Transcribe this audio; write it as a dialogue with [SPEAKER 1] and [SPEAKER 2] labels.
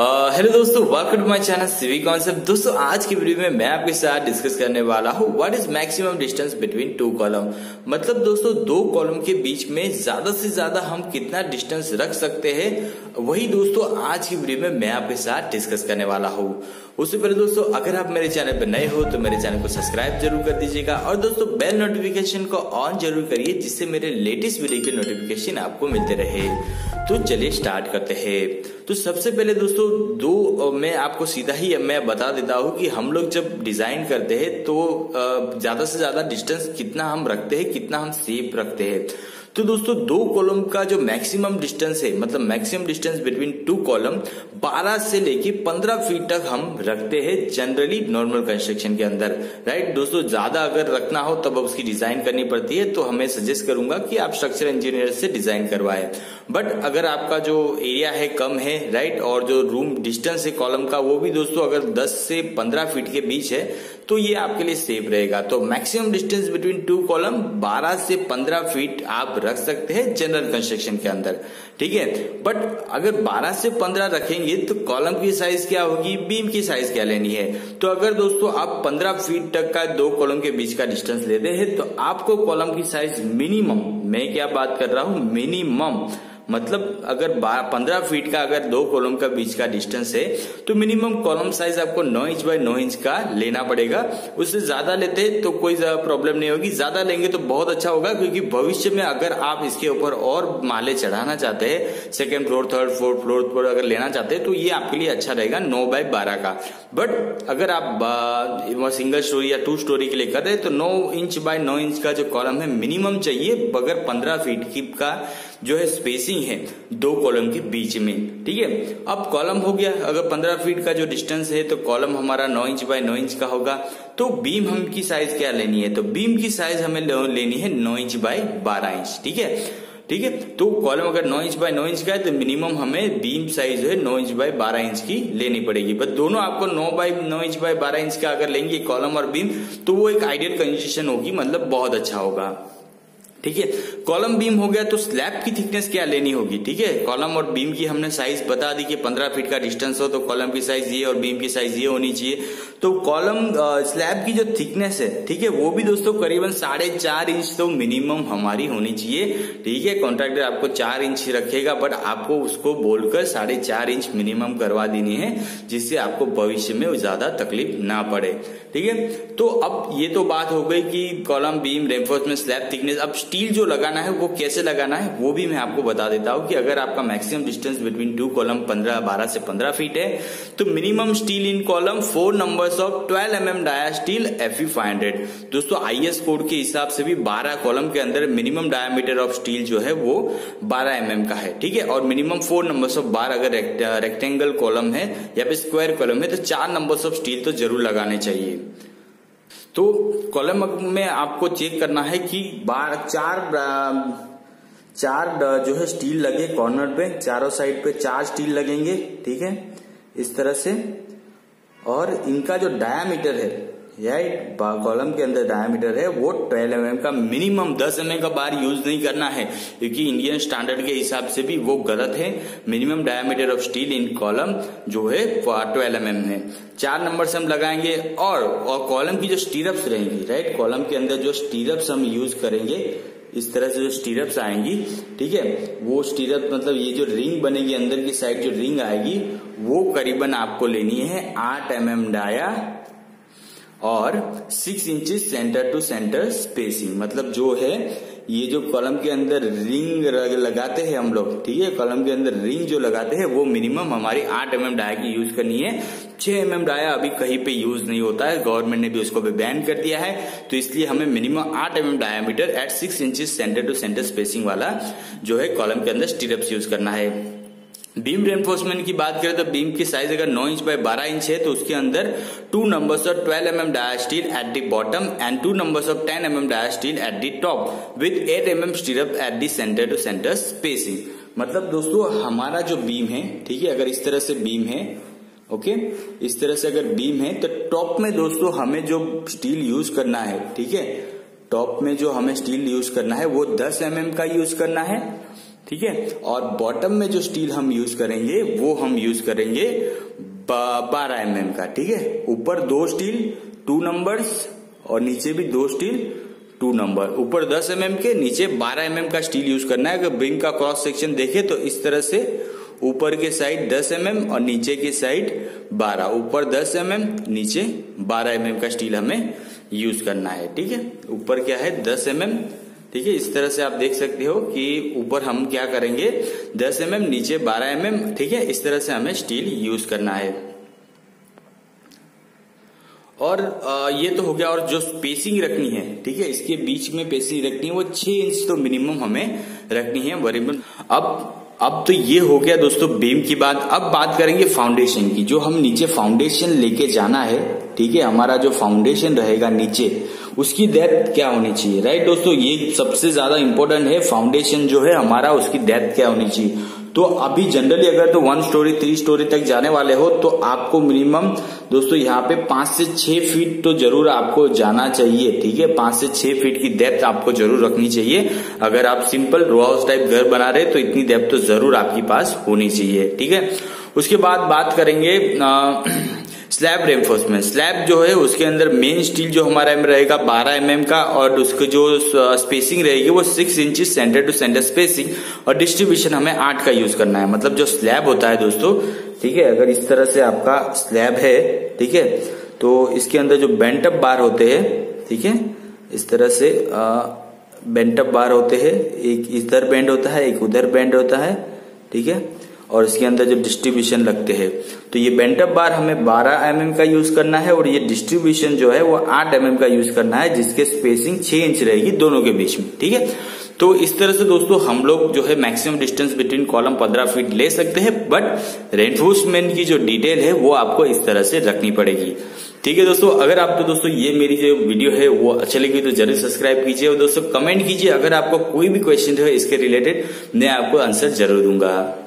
[SPEAKER 1] Hello दोस्तों, welcome to my channel civic concept. दोस्तों आज की वीडियो में मैं आपके साथ डिस्कस करने वाला हूँ what is maximum distance between two column. मतलब दोस्तों दो कॉलम के बीच में ज्यादा से ज्यादा हम कितना डिस्टेंस रख सकते हैं, वही दोस्तों आज की वीडियो में मैं आपके साथ डिस्कस करने वाला हूँ। उससे पहले दोस्तों अगर आप मेरे चैनल पर नए हो तो मेरे चैनल को सब्सक्राइब जरूर कर दीजिएगा और दोस्तों बेल नोटिफिकेशन को ऑन जरूर करिए जिससे मेरे लेटेस्ट वीडियो के नोटिफिकेशन आपको मिलते रहे। तो चलिए स्टार्ट करते हैं। तो सबसे पहले दोस्तों दो मैं आपको सीधा ही मैं बता देता हूँ कि हम लोग जब डिजाइन करते हैं तो ज्यादा से ज्यादा डिस्टेंस कितना हम रखते हैं, कितना हम सेफ रखते हैं। तो दोस्तों दो कॉलम का जो मैक्सिमम डिस्टेंस है, मतलब maximum distance between two column 12 से लेके 15 फीट तक हम रखते हैं जनरली नॉर्मल कंस्ट्रक्शन के अंदर। राइट दोस्तों, ज्यादा अगर रखना हो तब उसकी डिजाइन करनी पड़ती है, तो हमें सजेस्ट करूंगा कि आप स्ट्रक्चर इंजीनियर से डिजाइन करवाएं। बट अगर आपका जो एरिया है कम है, राइट, और जो रूम डिस्टेंस है कॉलम का वो भी दोस्तों अगर 10 से 15 फीट के बीच है तो ये आपके लिए सेफ रहेगा। तो maximum distance between two column 12 से 15 फीट आप रख सकते हैं जनरल कंस्ट्रक्शन के अंदर, ठीक है। बट अगर 12 से 15 रखेंगे तो कॉलम की साइज क्या होगी, बीम की साइज क्या लेनी है। तो अगर दोस्तों आप 15 फीट तक का दो कॉलम के बीच का डिस्टेंस लेते हैं तो आपको कॉलम की साइज मिनिमम, मैं क्या बात कर रहा हूं, मिनिमम मतलब अगर 15 फीट का अगर दो कॉलम का बीच का डिस्टेंस है तो मिनिमम कॉलम साइज आपको 9 इंच बाय 9 इंच का लेना पड़ेगा। उससे ज्यादा लेते तो कोई प्रॉब्लम नहीं होगी, ज्यादा लेंगे तो बहुत अच्छा होगा क्योंकि भविष्य में अगर आप इसके ऊपर और माले चढ़ाना चाहते हैं, second floor, third floor, fourth floor अगर लेना चाहते हैं तो ये आपके लिए अच्छा रहेगा 9 बाय 12 का। बट अगर आप सिंगल स्टोरी या 2 स्टोरी के लिए कर रहे हैं तो 9 इंच बाय 9 इंच का जो कॉलम है मिनिमम चाहिए, बगैर 15 फीट की का जो है स्पेसिंग है दो कॉलम के बीच में, ठीक है। अब कॉलम हो गया, अगर 15 फीट का जो डिस्टेंस है तो कॉलम हमारा 9 इंच बाय 9 इंच का होगा। तो बीम हम की साइज क्या लेनी है, तो बीम की साइज हमें लेनी है 9 इंच बाय 12 इंच, ठीक है, ठीक है। तो कॉलम अगर 9 इंच बाय 9 इंच का है तो मिनिमम हमें बीम साइज है 9 इंच बाय 12 इंच की लेनी पड़ेगी। बट दोनों आपको 9 इंच बाय 12 इंच का अगर लेंगे कॉलम और बीम तो वो एक आइडियल कंस्ट्रक्शन होगी, मतलब बहुत अच्छा होगा, ठीक है। कॉलम बीम हो गया तो स्लैब की थिकनेस क्या लेनी होगी, ठीक है। कॉलम और बीम की हमने साइज बता दी कि 15 फीट का डिस्टेंस हो तो कॉलम की साइज ये और बीम की साइज ये होनी चाहिए। तो कॉलम स्लैब की जो थिकनेस है, ठीक है, वो भी दोस्तों करीबन 4.5 इंच तो मिनिमम हमारी होनी चाहिए, ठीक है। कॉन्ट्रैक्टर आपको 4 इंच रखेगा बट आपको उसको बोलकर 4.5 इंच मिनिमम करवा देनी है जिससे आपको भविष्य में ज्यादा तकलीफ ना पड़े, ठीक है। तो अब ये तो बात हो गई कि column, beam, reinforcement, slab thickness. अब स्टील जो लगाना है वो कैसे लगाना है वो भी मैं आपको बता देता हूं कि अगर आपका maximum distance between two column 12 से 15 फीट है तो minimum steel in column 4 numbers of 12 mm dia steel Fe500। दोस्तों IS कोड के हिसाब से भी 12 कॉलम के अंदर मिनिमम डायमीटर ऑफ स्टील जो है वो 12 mm का है, ठीक है। और मिनिमम 4 नंबर्स ऑफ बार, अगर रेक्टेंगल कॉलम है या फिर स्क्वायर कॉलम है तो 4 नंबर्स ऑफ स्टील तो जरूर लगाने चाहिए। तो कॉलम में आपको चेक करना है कि चार जो है स्टील लगे कॉर्नर पे, चारों साइड पे 4 स्टील लगेंगे, ठीक है, इस तरह से। और इनका जो डायामीटर है, राइट, कॉलम के अंदर डायमीटर है वो 12 mm का, मिनिमम 10 mm का बार यूज नहीं करना है क्योंकि इंडियन स्टैंडर्ड के हिसाब से भी वो गलत है। Minimum diameter of steel in column जो है 12 mm है। 4 नंबर से हम लगाएंगे और कॉलम की जो स्टीरप्स रहेंगी, राइट, कॉलम के अंदर जो स्टीरप्स हम यूज करेंगे, इस तरह से जो स्टीरप्स आएंगी, ठीक है, वो स्टीरप मतलब ये जो रिंग बनेगी अंदर की साइड जो रिंग आएगी वो करीबन आपको लेनी है 8 mm डाया और 6 inches centre to centre spacing. मतलब जो है ये जो कॉलम के अंदर रिंग लगाते हैं हम लोग, ठीक है, कॉलम के अंदर रिंग जो लगाते हैं वो मिनिमम हमारी 8 mm डाया की यूज करनी है। 6 mm डाया अभी कहीं पे यूज नहीं होता है, गवर्नमेंट ने भी उसको भी बैन कर दिया है, तो इसलिए हमें minimum 8 mm diameter at 6 inches centre to centre spacing वाला जो है कॉलम के अंदर स्टीरप्स यूज करना है। बीम रेनफोर्समेंट की बात करें तो बीम की साइज अगर 9 इंच बाय 12 इंच है तो उसके अंदर 2 numbers of 12 mm dia steel at the bottom and 2 numbers of 10 mm dia steel at the top with 8 mm stirrup at the centre to centre spacing. मतलब दोस्तों हमारा जो बीम है, ठीक है, अगर इस तरह से बीम है, ओके, इस तरह से अगर बीम है तो टॉप में दोस्तों हमें जो स्टील यूज करना है, ठीक है, टॉप में जो हमें स्टील यूज करना है वो 10 mm का यूज करना है, ठीक है। और बॉटम में जो स्टील हम यूज करेंगे वो हम यूज करेंगे 12 mm का, ठीक है। ऊपर 2 स्टील 2 नंबर्स और नीचे भी 2 स्टील 2 नंबर, ऊपर 10 mm के, नीचे 12 mm का स्टील यूज करना है। अगर बिंग का क्रॉस सेक्शन देखे तो इस तरह से ऊपर के साइड 10 mm और नीचे के साइड 12, ऊपर 10 mm नीचे 12 mm का स्टील हमें यूज करना है, ठीक है। ऊपर क्या है 10 mm, ठीक है। इस तरह से आप देख सकते हो कि ऊपर हम क्या करेंगे 10 mm, नीचे 12 mm, ठीक है। इस तरह से हमें स्टील यूज करना है। और ये तो हो गया। और जो स्पेसिंग रखनी है, ठीक है, इसके बीच में स्पेसिंग रखनी है वो 6 इंच तो मिनिमम हमें रखनी है वेरिएबल। अब तो ये हो गया दोस्तों बीम की बात। अब बात करेंगे फाउंडेशन की। जो हम नीचे फाउंडेशन लेके जाना है, ठीक है, हमारा जो फाउंडेशन रहेगा नीचे उसकी डेप्थ क्या होनी चाहिए, राइट दोस्तों। ये सबसे ज्यादा इंपॉर्टेंट है, फाउंडेशन जो है हमारा उसकी डेप्थ क्या होनी चाहिए। तो अभी जनरली अगर तो 1 स्टोरी 3 स्टोरी तक जाने वाले हो तो आपको मिनिमम दोस्तों यहाँ पे 5 से 6 फीट तो जरूर आपको जाना चाहिए, ठीक है। 5 से 6 फीट की डेप्थ आपको जरूर रखनी चाहिए। अगर आप सिंपल रो हाउस टाइप घर बना रहे तो इतनी डेप्थ तो जरूर आपके पास होनी चाहिए, ठीक है। उसके बाद बात करेंगे स्लैब रेनफोर्समेंट। स्लैब जो है उसके अंदर मेन स्टील जो हमारा रहेगा 12 mm का, और उसके जो स्पेसिंग रहेगी वो 6 inches centre to centre spacing, और डिस्ट्रीब्यूशन हमें 8 का यूज करना है। मतलब जो स्लैब होता है दोस्तों, ठीक है, अगर इस तरह से आपका स्लैब है, ठीक है, तो इसके अंदर जो बेंट अप बार होते हैं, ठीक है, इस तरह से बेंट अप बार होते हैं, एक इधर बेंड होता है एक उधर बेंड होता है, ठीक है। और इसके अंदर जो डिस्ट्रीब्यूशन लगते हैं, तो ये बेंट अप बार हमें 12 mm का यूज करना है, और ये डिस्ट्रीब्यूशन जो है वो 8 mm का यूज करना है, जिसके स्पेसिंग 6 इंच रहेगी दोनों के बीच में, ठीक है। तो इस तरह से दोस्तों हम लोग जो है maximum distance between column 15 feet ले सकते हैं, बट रेनफोर्समेंट की जो डिटेल है वो आपको इस तरह से रखनी पड़ेगी, ठीक है दोस्तों। अगर आपको दोस्तों ये मेरी जो वीडियो है वो अच्छी लगी तो जरूर सब्सक्राइब कीजिए, और दोस्तों कमेंट कीजिए। अगर आपको कोई भी क्वेश्चन है इसके रिलेटेड मैं आपको आंसर जरूर दूंगा।